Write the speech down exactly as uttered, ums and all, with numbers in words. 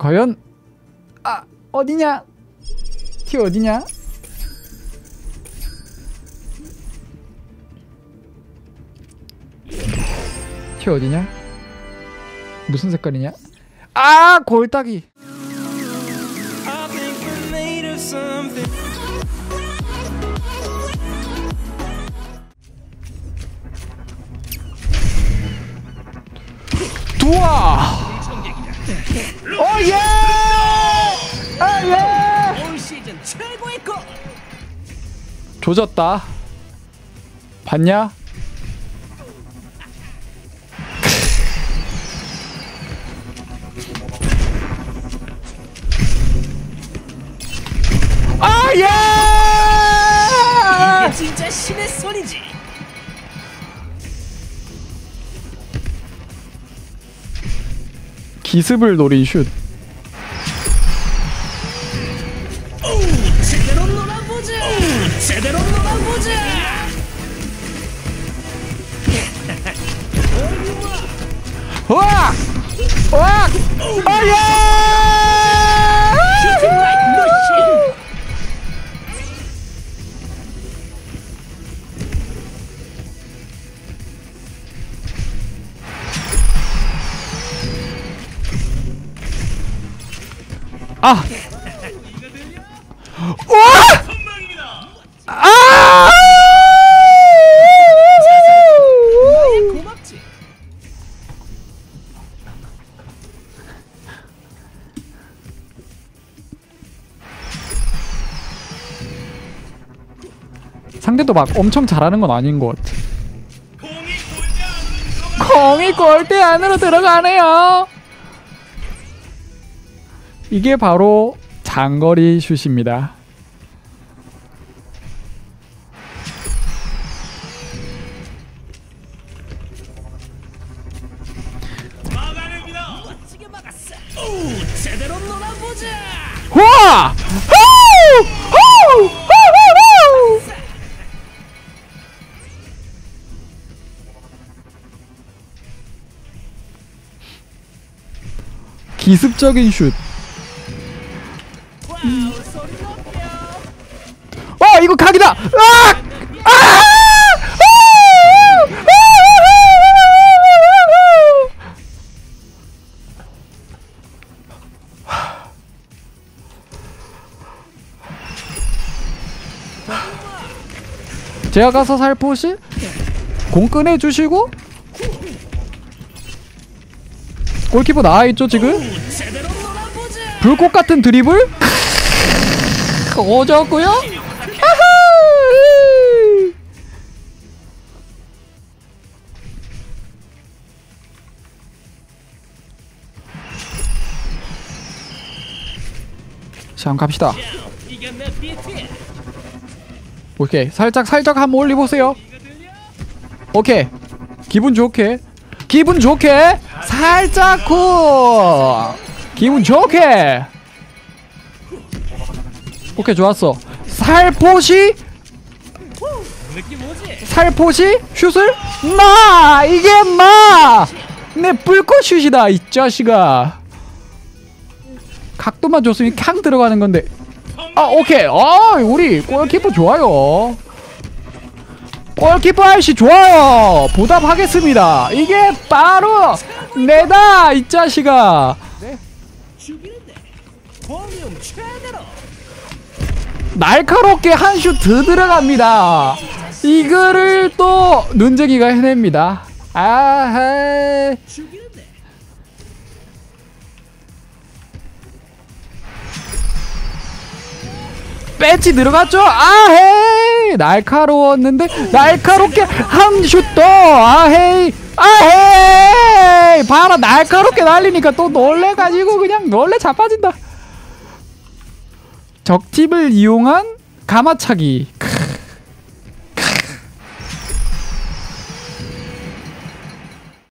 과연 아 어디냐? 티 어디냐? 티 어디냐? 무슨 색깔이냐? 아 골딱이. 좋아. 오예. 아예. 올 시즌 최고의 골. 조졌다. 봤냐? 아 예. 이게 진짜 신의 손이지. 기습을 노린 슛. 오, 제대로 놀아보자. 오, 제대로 놀아보자. 와! 와! 아예! 슈팅 라이크 머신. 아! 와! 아! 고맙지. 상대도 막 엄청 잘하는 건 아닌 것 같아. 공이 골대 안으로 들어가네요. 이게 바로 장거리 슛입니다. 멋지게 막았어. 오, 제대로 놀아보자. 와! 후! 후! 후! 후! 기습적인 슛. 와우, 소리 높여. 어, 이거 각이다. 아! 아! 제가 가서 살포시 공 꺼내주시고 골키퍼 나와있죠 지금? 제대로 놀아보자. 불꽃 같은 드리블? 오졌고요. 자, 한번 갑시다. 이게 내 비트. 오케이, 살짝 살짝 한번 올려보세요. 오케이, 기분 좋게 기분 좋게 살짝 굿. 기분 좋게. 오케이, 좋았어. 살포시 느낌 오지? 살포시 슛을 마. 이게 마. 내 불꽃 슛이다 이 자식아. 각도만 줬으면 캉 들어가는 건데. 아, 오케이. 아, 우리 골키퍼 좋아요. 골키퍼 아저씨 좋아요. 보답하겠습니다. 이게 바로 내다 이 자식아. 죽이는데. 볼륨 최대로. 날카롭게 한 슛 더 들어갑니다. 이거를 또 눈쟁이가 해냅니다. 아하. 죽이는데. 배치 들어갔죠? 아헤이. 날카로웠는데 날카롭게 한 슛 더. 아헤이. 아헤이. 봐라, 날카롭게 날리니까 또 놀래가지고 그냥 놀래 자빠진다. 적팀을 이용한 가마차기. 크.